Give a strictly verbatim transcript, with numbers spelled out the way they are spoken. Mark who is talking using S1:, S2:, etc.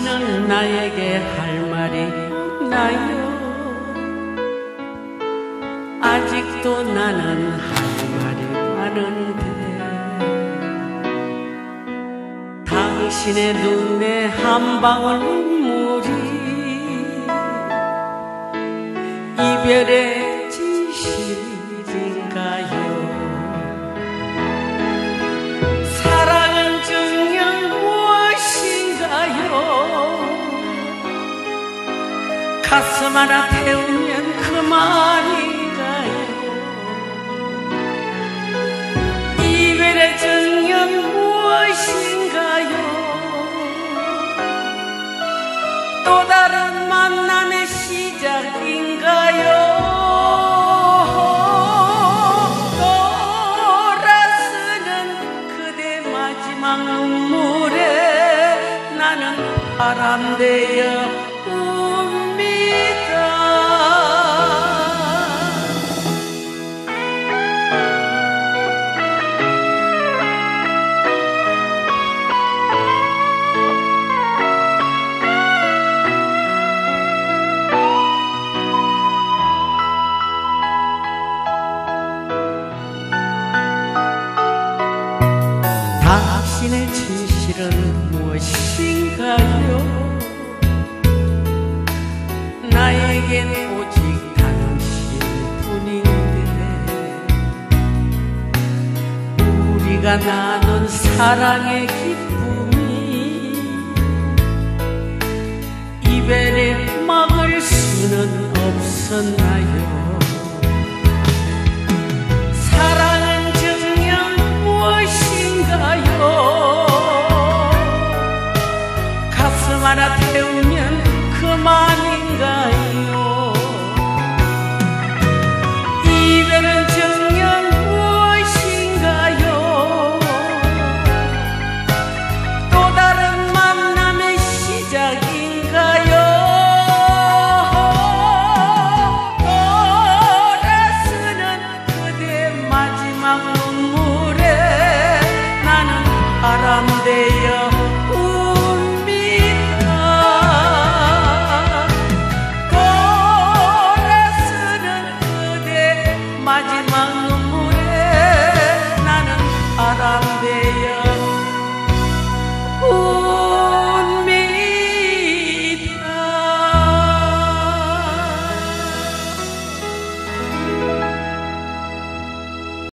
S1: 당신은 나에게 할 말이 있나요? 아직도 나는 할 말이 많은데 당신의 눈에 한 방울 눈물이 이별의 진실인가요? 사랑은 정녕 무엇인가요? 가슴 하나 태우면 그만인가요? 이별의 정녕 무엇인가요? 또 다른 만남의 시작인가요? 돌아서는 그대 마지막 눈물에 나는 바람 되어 당신의 진실은 무엇인가요? 나에겐 오직 당신뿐인데 우리가 나눈 사랑의 기쁨이 이별에 막을 수는 없었나요? 사랑은 정녕 무엇인가요? 가슴 하나 태우면 그만인가요? 이별은 정녕 무엇인가요? 또 다른 만남의 시작인가요? 돌아서는 그대 마지막 눈물에 나는 바람 되어